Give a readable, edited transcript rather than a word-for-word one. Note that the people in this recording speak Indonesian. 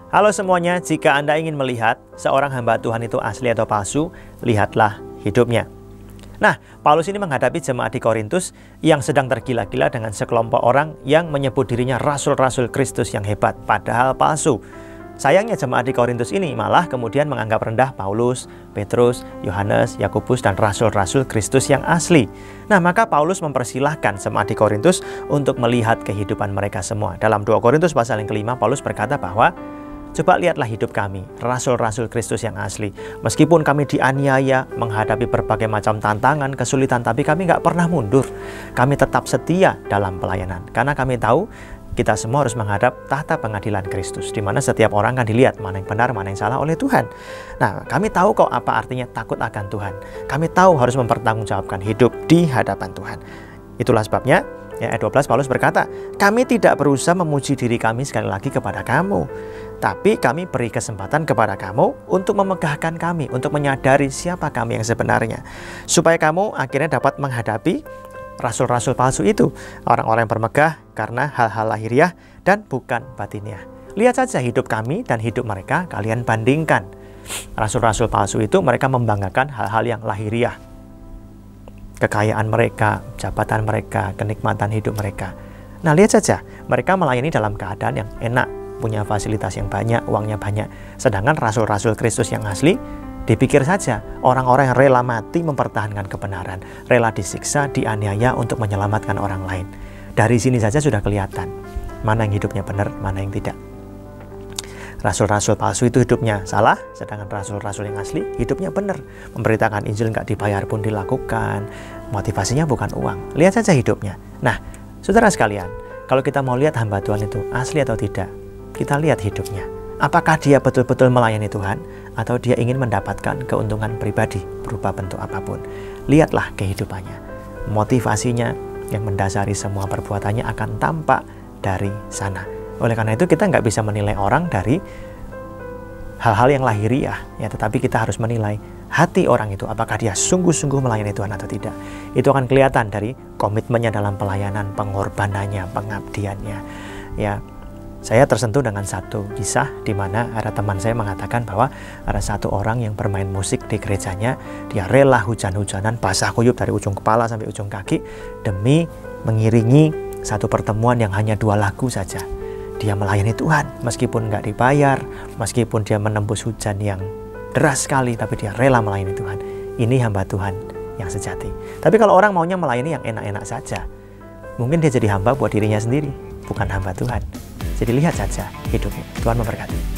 Halo semuanya, jika Anda ingin melihat seorang hamba Tuhan itu asli atau palsu, lihatlah hidupnya. Nah, Paulus ini menghadapi jemaat di Korintus yang sedang tergila-gila dengan sekelompok orang yang menyebut dirinya rasul-rasul Kristus yang hebat, padahal palsu. Sayangnya jemaat di Korintus ini malah kemudian menganggap rendah Paulus, Petrus, Yohanes, Yakobus, dan rasul-rasul Kristus yang asli. Nah, maka Paulus mempersilahkan jemaat di Korintus untuk melihat kehidupan mereka semua. Dalam 2 Korintus pasal yang kelima, Paulus berkata bahwa coba lihatlah hidup kami, rasul-rasul Kristus yang asli. Meskipun kami dianiaya, menghadapi berbagai macam tantangan, kesulitan, tapi kami nggak pernah mundur. Kami tetap setia dalam pelayanan. Karena kami tahu kita semua harus menghadap tahta pengadilan Kristus, di mana setiap orang akan dilihat mana yang benar, mana yang salah oleh Tuhan. Nah, kami tahu kok apa artinya takut akan Tuhan. Kami tahu harus mempertanggungjawabkan hidup di hadapan Tuhan. Itulah sebabnya, ayat 12 Paulus berkata, kami tidak berusaha memuji diri kami sekali lagi kepada kamu, tapi kami beri kesempatan kepada kamu untuk memegahkan kami, untuk menyadari siapa kami yang sebenarnya, supaya kamu akhirnya dapat menghadapi rasul-rasul palsu itu, orang-orang yang bermegah karena hal-hal lahiriah dan bukan batiniah. Lihat saja hidup kami dan hidup mereka, kalian bandingkan. Rasul-rasul palsu itu mereka membanggakan hal-hal yang lahiriah, kekayaan mereka, jabatan mereka, kenikmatan hidup mereka. Nah, lihat saja, mereka melayani dalam keadaan yang enak, punya fasilitas yang banyak, uangnya banyak. Sedangkan rasul-rasul Kristus yang asli, dipikir saja, orang-orang yang rela mati mempertahankan kebenaran, rela disiksa, dianiaya untuk menyelamatkan orang lain. Dari sini saja sudah kelihatan mana yang hidupnya benar, mana yang tidak. Rasul-rasul palsu itu hidupnya salah, sedangkan rasul-rasul yang asli hidupnya benar. Memberitakan Injil nggak dibayar pun dilakukan, motivasinya bukan uang. Lihat saja hidupnya. Nah, saudara sekalian, kalau kita mau lihat hamba Tuhan itu asli atau tidak, kita lihat hidupnya. Apakah dia betul-betul melayani Tuhan, atau dia ingin mendapatkan keuntungan pribadi berupa bentuk apapun. Lihatlah kehidupannya. Motivasinya yang mendasari semua perbuatannya akan tampak dari sana. Oleh karena itu kita nggak bisa menilai orang dari hal-hal yang lahiriah, ya, tetapi kita harus menilai hati orang itu, apakah dia sungguh-sungguh melayani Tuhan atau tidak. Itu akan kelihatan dari komitmennya dalam pelayanan, pengorbanannya, pengabdiannya. Ya, saya tersentuh dengan satu kisah di mana ada teman saya mengatakan bahwa ada satu orang yang bermain musik di gerejanya, dia rela hujan-hujanan, basah kuyup dari ujung kepala sampai ujung kaki demi mengiringi satu pertemuan yang hanya 2 lagu saja. Dia melayani Tuhan meskipun nggak dibayar, meskipun dia menembus hujan yang deras sekali, tapi dia rela melayani Tuhan. Ini hamba Tuhan yang sejati. Tapi kalau orang maunya melayani yang enak-enak saja, mungkin dia jadi hamba buat dirinya sendiri, bukan hamba Tuhan. Jadi lihat saja hidupnya. Tuhan memberkati.